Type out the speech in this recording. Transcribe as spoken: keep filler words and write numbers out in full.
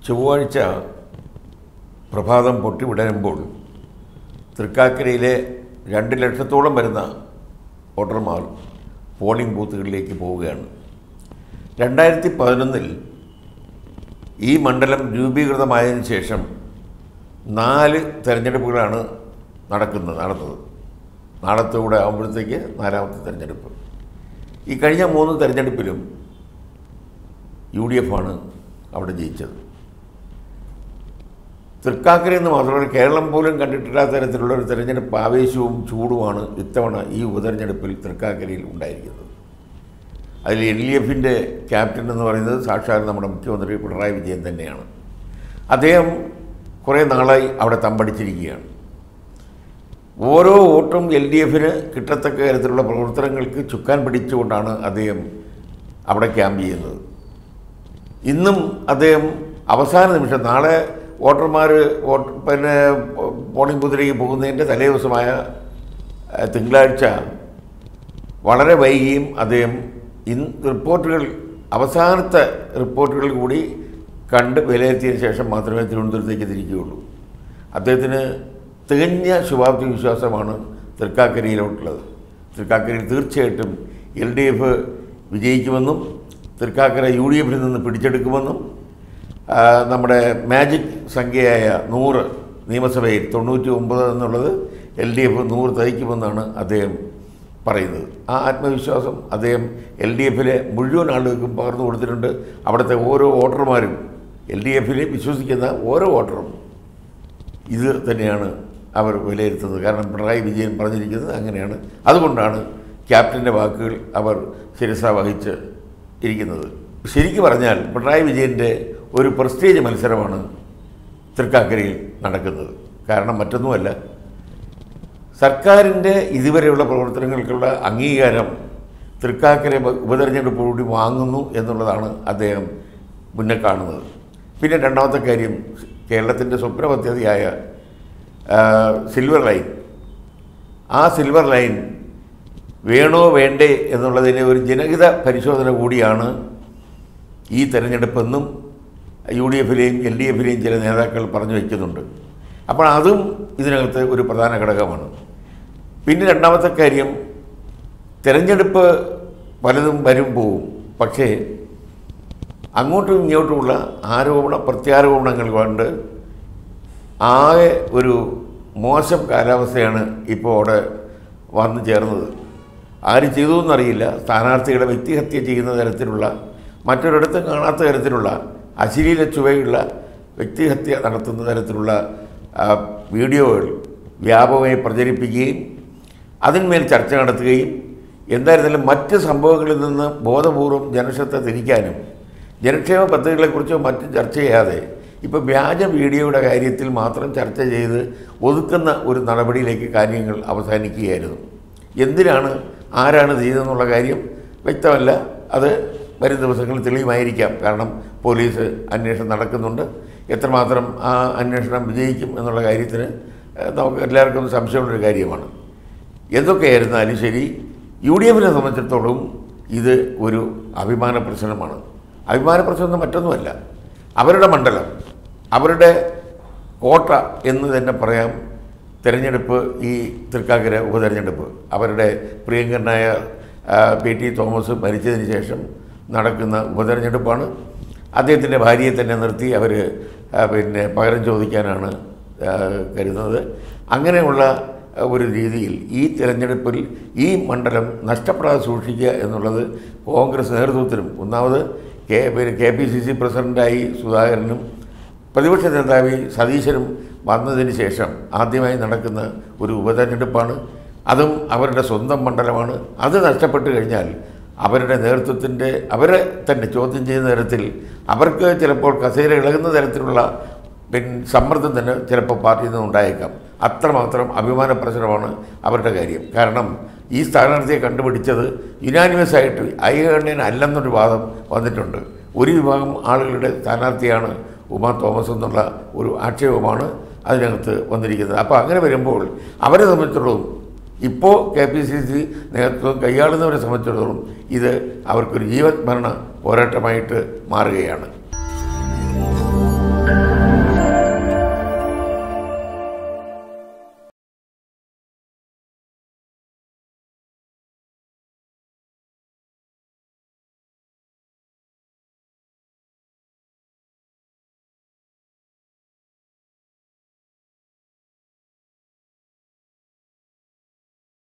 ചൊവ്വാഴ്ച പ്രഭാതം പൊട്ടിവിടരുമ്പോൾ തൃക്കാക്കരയിലെ രണ്ട് ലക്ഷത്തോളം വരുന്ന വോട്ടർമാർ പോളിംഗ് ബൂത്തുകളിലേക്ക് പോവുകയാണ്. രണ്ടായിരത്തി പതിനൊന്നിൽ ഈ മണ്ഡലം രൂപീകൃതമായതിനു ശേഷം നാല് തെരഞ്ഞെടുപ്പുകളാണ് നടക്കുന്നത് നടന്നത് നാളത്തോടെ ആകുമ്പോഴത്തേക്ക് നാലാമത്തെ തെരഞ്ഞെടുപ്പ്. ഈ കഴിഞ്ഞ മൂന്ന് തെരഞ്ഞെടുപ്പിലും യു ഡി എഫ് ആണ് അവിടെ ജയിച്ചത്. തൃക്കാക്കരയെന്ന് മാത്രമല്ല, കേരളം പോലും കണ്ടിട്ടില്ലാത്ത തരത്തിലുള്ള ഒരു തെരഞ്ഞെടുപ്പ് ആവേശവും ചൂടുമാണ് ഇത്തവണ ഈ ഉപതെരഞ്ഞെടുപ്പിൽ തൃക്കാക്കരയിൽ ഉണ്ടായിരിക്കുന്നത്. അതിൽ എൽ ഡി എഫിൻ്റെ ക്യാപ്റ്റൻ എന്ന് പറയുന്നത് സാക്ഷാൽ നമ്മുടെ മുഖ്യമന്ത്രി പിണറായി വിജയൻ തന്നെയാണ്. അദ്ദേഹം കുറേ നാളായി അവിടെ തമ്പടിച്ചിരിക്കുകയാണ്. ഓരോ വോട്ടും എൽ ഡി എഫിന് കിട്ടത്തക്ക തരത്തിലുള്ള പ്രവർത്തനങ്ങൾക്ക് ചുക്കാൻ പിടിച്ചുകൊണ്ടാണ് അദ്ദേഹം അവിടെ ക്യാമ്പ് ചെയ്യുന്നത്. ഇന്നും അദ്ദേഹം അവസാന നിമിഷം, നാളെ വോട്ടർമാർ വോട്ട് പിന്നെ പോളിംഗ് ബൂത്തിലേക്ക് പോകുന്നതിൻ്റെ തലേ ദിവസമായ തിങ്കളാഴ്ച വളരെ വൈകിയും അദ്ദേഹം ഇന്ന് റിപ്പോർട്ടുകൾ അവസാനത്തെ റിപ്പോർട്ടുകൾ കൂടി കണ്ട് വിലയിരുത്തിയതിന് ശേഷം മാത്രമേ തിരുവനന്തപുരത്തേക്ക് തിരിക്കുകയുള്ളൂ. അദ്ദേഹത്തിന് തികഞ്ഞ ശുഭാപ്തി വിശ്വാസമാണ് തൃക്കാക്കരയിലോട്ടുള്ളത്. തൃക്കാക്കരയിൽ തീർച്ചയായിട്ടും എൽ ഡി എഫ് വിജയിക്കുമെന്നും തൃക്കാക്കര യു ഡി എഫിൽ നിന്ന് പിടിച്ചെടുക്കുമെന്നും നമ്മുടെ മാജിക് സംഖ്യയായ നൂറ് നിയമസഭയിൽ തൊണ്ണൂറ്റി ഒമ്പത് എന്നുള്ളത് എൽ ഡി എഫ് നൂറ് തയ്ക്കുമെന്നാണ് അദ്ദേഹം പറയുന്നത്. ആ ആത്മവിശ്വാസം അദ്ദേഹം എൽ ഡി എഫിലെ മുഴുവൻ ആളുകൾക്കും പകർന്നു കൊടുത്തിട്ടുണ്ട്. അവിടുത്തെ ഓരോ വോട്ടർമാരും, എൽ ഡി എഫിൽ വിശ്വസിക്കുന്ന ഓരോ വോട്ടറും ഇത് തന്നെയാണ് അവർ വിലയിരുത്തുന്നത്. കാരണം പിണറായി വിജയൻ പറഞ്ഞിരിക്കുന്നത് അങ്ങനെയാണ്. അതുകൊണ്ടാണ് ക്യാപ്റ്റൻ്റെ വാക്കുകൾ അവർ ശിരസ വഹിച്ച് ഇരിക്കുന്നത്. ശരിക്കും പറഞ്ഞാൽ പിണറായി വിജയൻ്റെ ഒരു പ്രസ്റ്റേജ് മത്സരമാണ് തൃക്കാക്കരയിൽ നടക്കുന്നത്. കാരണം മറ്റൊന്നുമല്ല, സർക്കാരിൻ്റെ ഇതുവരെയുള്ള പ്രവർത്തനങ്ങൾക്കുള്ള അംഗീകാരം തൃക്കാക്കര ഉപതെരഞ്ഞെടുപ്പോടുകൂടി വാങ്ങുന്നു എന്നുള്ളതാണ് അദ്ദേഹം മുന്നേ കാണുന്നത്. പിന്നെ രണ്ടാമത്തെ കാര്യം, കേരളത്തിൻ്റെ സ്വപ്ന പദ്ധതിയായ സിൽവർ ലൈൻ, ആ സിൽവർ ലൈൻ വേണോ വേണ്ടേ എന്നുള്ളതിന് ഒരു ജനഹിത പരിശോധന കൂടിയാണ് ഈ തെരഞ്ഞെടുപ്പെന്നും യു ഡി എഫിലെയും എൽ ഡി എഫിലെയും ചില നേതാക്കൾ പറഞ്ഞു വയ്ക്കുന്നുണ്ട്. അപ്പോൾ അതും ഇതിനകത്ത് ഒരു പ്രധാന ഘടകമാണ്. പിന്നെ രണ്ടാമത്തെ കാര്യം, തെരഞ്ഞെടുപ്പ് പലതും വരും പോവും, പക്ഷേ അങ്ങോട്ടും ഇങ്ങോട്ടുമുള്ള ആരോപണ പ്രത്യാരോപണങ്ങൾ കൊണ്ട് ആകെ ഒരു മോശം കാലാവസ്ഥയാണ് ഇപ്പോൾ അവിടെ വന്നു ചേർന്നത്. ആര് ചെയ്തു എന്നറിയില്ല. സ്ഥാനാർത്ഥികളെ വ്യക്തിഹത്യ ചെയ്യുന്ന തരത്തിലുള്ള, മറ്റൊരിടത്തും കാണാത്ത തരത്തിലുള്ള അശ്ലീല ചുവയുള്ള വ്യക്തിഹത്യ നടത്തുന്ന തരത്തിലുള്ള വീഡിയോകൾ വ്യാപകമായി പ്രചരിപ്പിക്കുകയും അതിന്മേൽ ചർച്ച നടത്തുകയും, എന്തായിരുന്നാലും മറ്റ് സംഭവങ്ങളിൽ നിന്ന് ബോധപൂർവം ജനശ്രദ്ധ തിരിക്കാനും ജനക്ഷേമ പദ്ധതികളെക്കുറിച്ചോ മറ്റും ചർച്ച ചെയ്യാതെ ഇപ്പോൾ വ്യാജ വീഡിയോയുടെ കാര്യത്തിൽ മാത്രം ചർച്ച ചെയ്ത് ഒതുക്കുന്ന ഒരു നടപടിയിലേക്ക് കാര്യങ്ങൾ അവസാനിക്കുകയായിരുന്നു. എന്തിനാണ്, ആരാണ് ചെയ്തതെന്നുള്ള കാര്യം വ്യക്തമല്ല. അത് വരും ദിവസങ്ങളിൽ തെളിയുമായിരിക്കാം. കാരണം പോലീസ് അന്വേഷണം നടക്കുന്നുണ്ട്. എത്രമാത്രം ആ അന്വേഷണം വിജയിക്കും എന്നുള്ള കാര്യത്തിന് നമുക്ക് എല്ലാവർക്കും സംശയമുള്ളൊരു കാര്യമാണ്. എന്തൊക്കെയായിരുന്നാലും ശരി, യു ഡി എഫിനെ സംബന്ധിച്ചിടത്തോളം ഇത് ഒരു അഭിമാന പ്രശ്നമാണ്. അഭിമാന പ്രശ്നം മറ്റൊന്നുമല്ല, അവരുടെ മണ്ഡലം, അവരുടെ കോട്ട എന്ന് തന്നെ പറയാം തെരഞ്ഞെടുപ്പ്, ഈ തൃക്കാക്കര ഉപതെരഞ്ഞെടുപ്പ്. അവരുടെ പ്രിയങ്കരനായ പി ടി തോമസ് മരിച്ചതിന് ശേഷം നടക്കുന്ന ഉപതെരഞ്ഞെടുപ്പാണ്. അദ്ദേഹത്തിൻ്റെ ഭാര്യയെ തന്നെ നിർത്തി അവർ പിന്നെ പകരം ചോദിക്കാനാണ് കരുതുന്നത്. അങ്ങനെയുള്ള ഒരു രീതിയിൽ ഈ തിരഞ്ഞെടുപ്പിൽ ഈ മണ്ഡലം നഷ്ടപ്പെടാതെ സൂക്ഷിക്കുക എന്നുള്ളത് കോൺഗ്രസ് നേതൃത്വത്തിനും, ഒന്നാമത് K K P C C പ്രസിഡൻ്റായി സുധാകരനും പ്രതിപക്ഷ നേതാവ് സതീശനും വന്നതിന് ശേഷം ആദ്യമായി നടക്കുന്ന ഒരു ഉപതെരഞ്ഞെടുപ്പാണ്. അതും അവരുടെ സ്വന്തം മണ്ഡലമാണ്. അത് നഷ്ടപ്പെട്ട് കഴിഞ്ഞാൽ അവരുടെ നേതൃത്വത്തിൻ്റെ അവരെ തന്നെ ചോദ്യം ചെയ്യുന്ന തരത്തിൽ, അവർക്ക് ചിലപ്പോൾ കസേര ഇളകുന്ന തരത്തിലുള്ള പിന്നെ സമ്മർദ്ദം തന്നെ ചിലപ്പോൾ പാർട്ടിയിൽ നിന്ന് ഉണ്ടായേക്കാം. അത്രമാത്രം അഭിമാന പ്രശ്നമാണ് അവരുടെ കാര്യം. കാരണം ഈ സ്ഥാനാർത്ഥിയെ കണ്ടുപിടിച്ചത് യുനാനിമസ് ആയിട്ട് ഐകകണ്ഠ്യൻ അല്ലെന്നൊരു വാദം വന്നിട്ടുണ്ട്. ഒരു വിഭാഗം ആളുകളുടെ സ്ഥാനാർത്ഥിയാണ് ഉമാ തോമസ് എന്നുള്ള ഒരു ആക്ഷേപമാണ് അതിനകത്ത് വന്നിരിക്കുന്നത്. അപ്പോൾ അങ്ങനെ വരുമ്പോൾ അവരെ സംബന്ധിച്ചിടത്തോളം, ഇപ്പോൾ കെ പി സി സി നേതൃത്വം കൈയാളുന്നവരെ സംബന്ധിച്ചിടത്തോളം ഇത് അവർക്കൊരു ജീവൻ മരണ പോരാട്ടമായിട്ട് മാറുകയാണ്.